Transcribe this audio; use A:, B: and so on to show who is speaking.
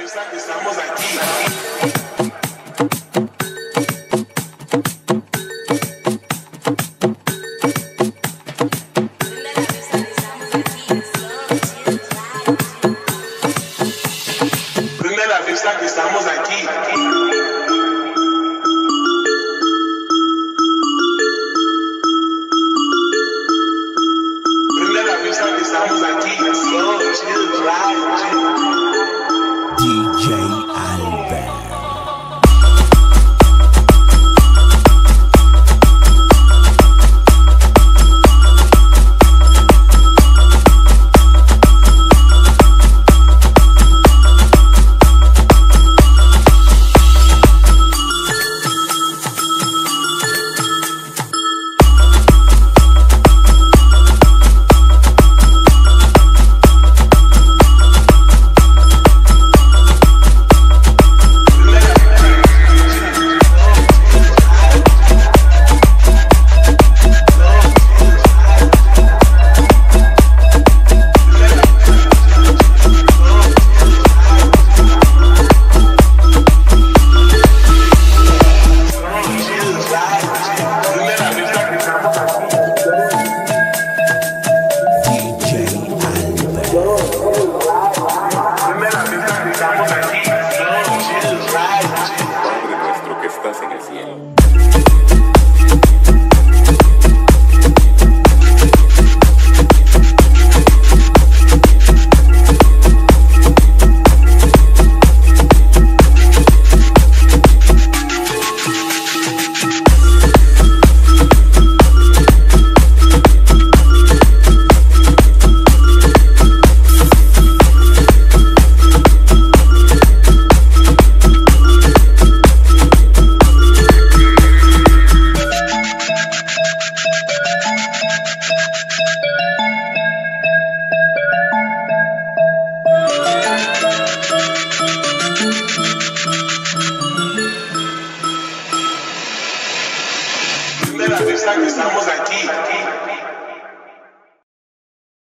A: fiesta que estamos aquí. Prende la fiesta que estamos aquí. Prende la fiesta que estamos aquí. Slow, chill, drive, chill.
B: DJ Albert.
C: En el cielo.
A: Prende la fiesta que estamos aquí.